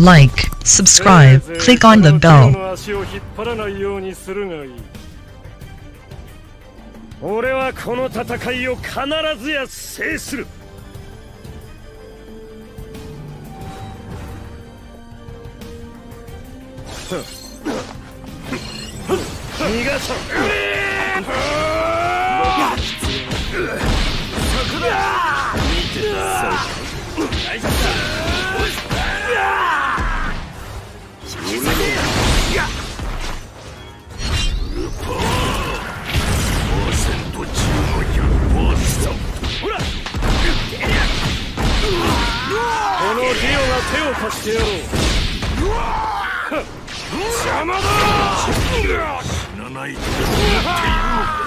like, subscribe, click on the bell. 俺はこの戦いを必ずや制する。逃がさん。そこだ。見て大丈夫だ。ほら、このディオが手を貸してやろう。邪魔だ。死なないと思っているのか。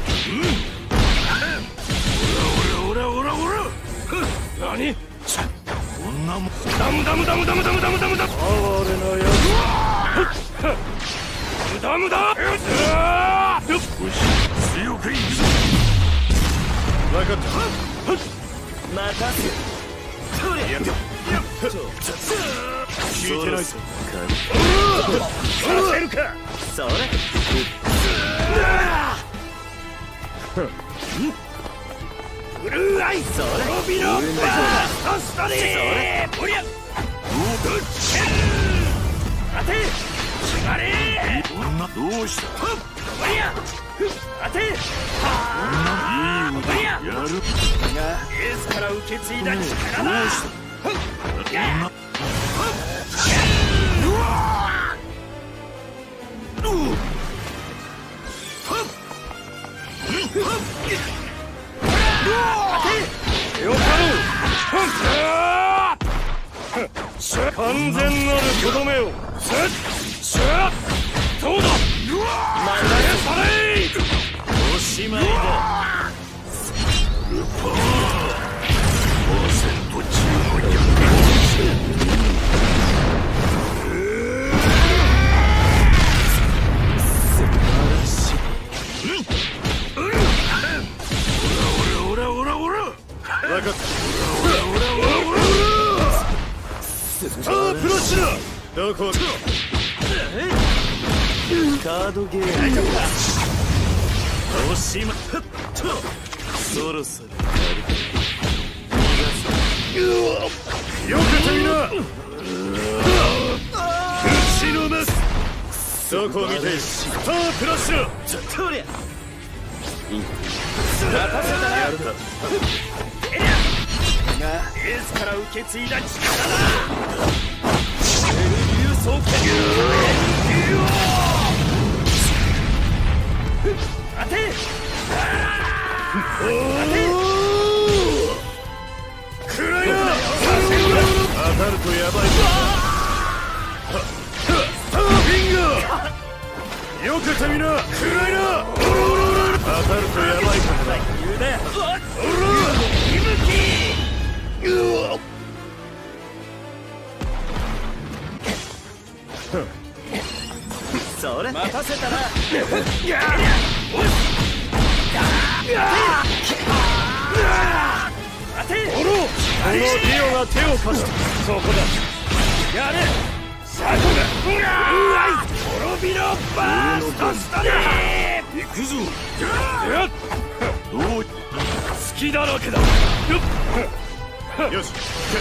おらおらおらおら。何？こんなもん。ダムダムダムダムダムダムダムダム。哀れなやつ。ダムだ。よし、強くいくぞ。分かった。待たせ。それ。聞いてないぞ。させるか。それ。ブルーアイス。それ。ロビロバー。ストリー。それ。おりゃ。当て。縛れ。どうした。おりゃ。当て。いい腕やる。がエースから受け継いだ力だ。どうした。完全なるとどめを。どうだ。おしまいだ。ルパー分かった。さあプラッシュだ。どこカードゲーム大丈夫か。おしまい。そろそろよけてみな。打ちのめす。どこを見ている。さあプラッシュだ。とりゃ待たせたな。やるか。エースから受け継いだ力だ。流走剣。当て。くらいな。当たるとやばいぞ。スターフィンガー。よけてみな。くらいな。当たるとやばいからな。言うね。おら。息吹。それ待たせたな。当て。このディオが手を貸した。そこだ。やれ。シャコが。滅びろバーストストリー。行くぞ。どう隙だらけだ。よし。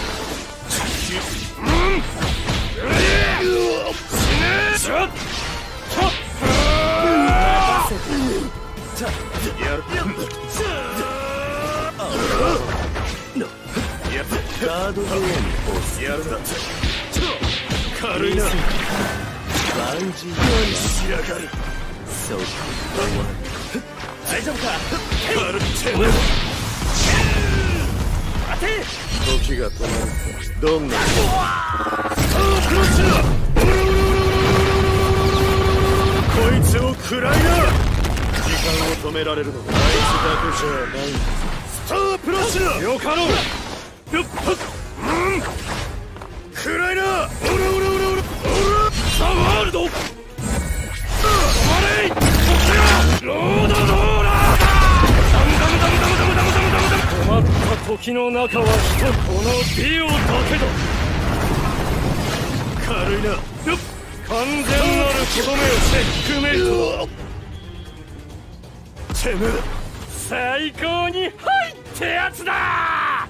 カードゲームをやるんだ。軽いな。バンジーしやがる。そう大丈夫か。軽ってな。当て。時が止まる。どんなクロスだ。こいつを食らいな。時間を止められるのはあいつだけじゃない。スタープラッシュだ。よかろう。食らいな。おらおらおらおらおら。ザワールド。止まれ。ロードローラー。ダムダムダムダムダムダムダムダムダム。止まった時の中は人。このディオだけだ。 いな。完全なるとどめをチェックメイト。てめえ最高に入ってやつだ。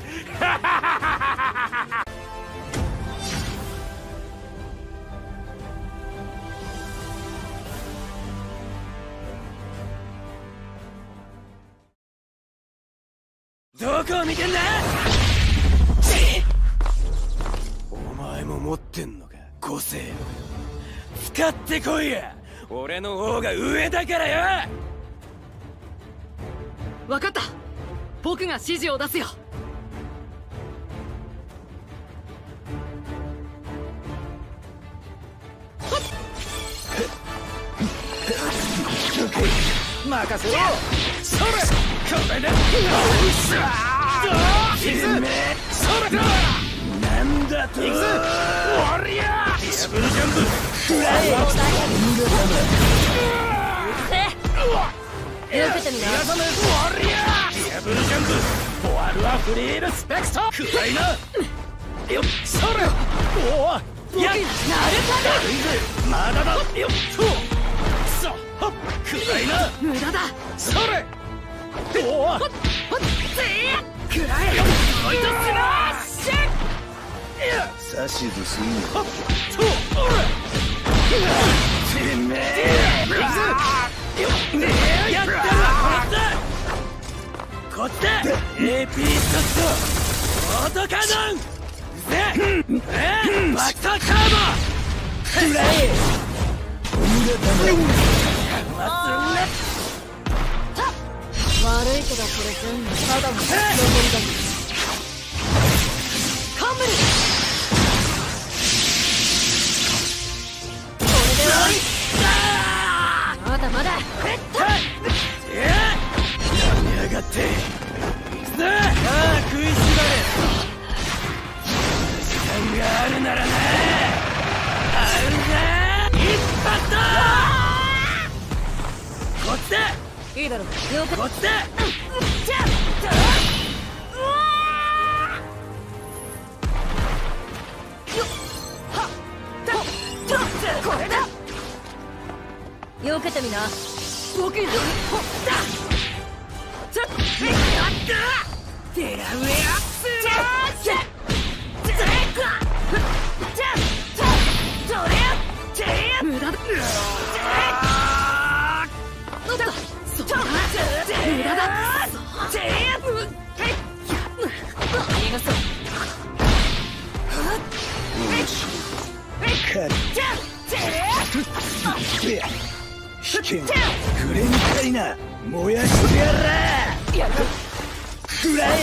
どこを見てんだ。お前も持ってんのか、個性を。使ってこいや。俺の方が上だからよ。 分かった。僕が指示を出すよ。 任せろ。それこれで。それだ。なんだと。いくぞ。おりゃ。ダブルジャンプ。食らえ。 受けてみな。 おりゃ。ダブルジャンプ。フォワールはフリールスペクト。食らいな。よっ。それ。おお。や。なるかだ。まだだ。よっ。そう。くらいな。 無駄だ。 それ。おお。 ほっぜー。くらえ。 おいとスマッシュ。 指図すんの。 ほっとおら。てめえ。やったらこっちだ。AP ストット。オートカノン。ぜ。バクトカーボ。くらえ。 悪いけどこれ全部ただの登りだ。カンブル。これで終わり。まだまだ。 やりやがって。行くぞ。さあ食いしばれ。時間があるならな。あるぜ。一発だ。こっちだ。 いいだろう。 こっちだ。 これだ。よけてみな。ボケる。ほっだ。ちょっ。デラウェア。無駄だ。無駄だ。 危険くれみたいな。燃やしてやら。くらえ。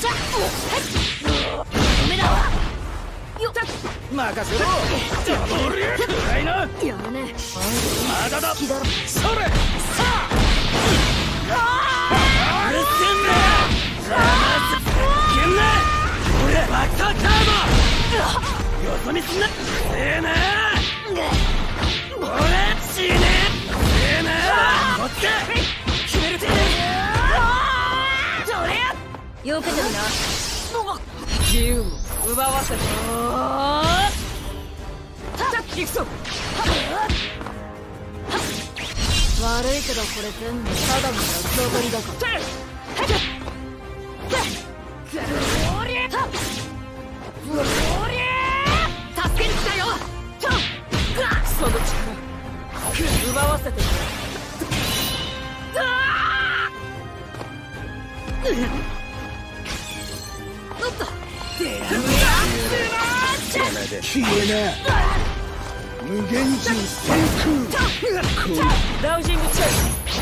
任せろ。おりゃくらいな。 やるね。 まだだ。それ。さあ。うるせんな。けんな。俺バクトカーボ。よそ見すんな。せえな。俺死ね。せえな。こっち決めるぜ。 よけてみな。自由を奪わせて。行くぞ。悪いけどこれ全部ただの登りだから。助けに来たよ。その力奪わせてくれ。おっと。 消えな。無限人先空。 ラウジングチェイス。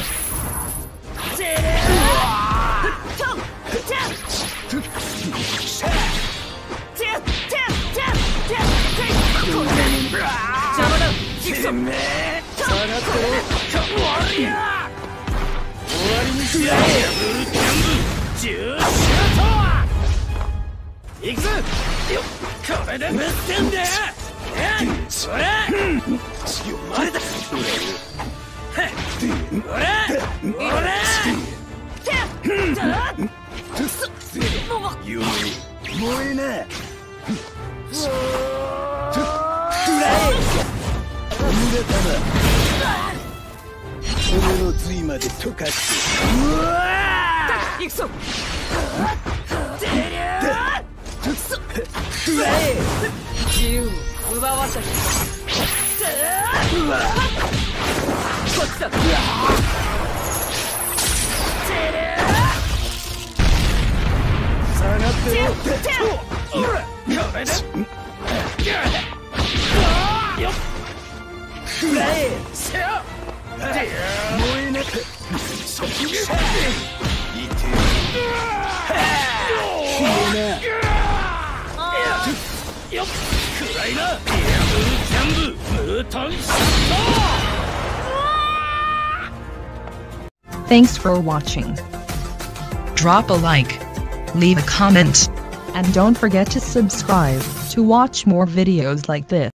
邪魔だ。 てめえ。下がってろ。終わりにしやがれ。ブルキャンブ10シュート。行くぞ。よっ。これでぶっつけんだよ。それ。まれだ。 燃えな。くらえ。 骨の髄まで溶かして行くぞ食らえ自由を奪わせてこっちだ下がってろこれだ食らえせや燃えなくそっちいて消えなよっくらいな全部無頓ショッ Thanks for watching. Drop a like, leave a comment, and don't forget to subscribe to watch more videos like this.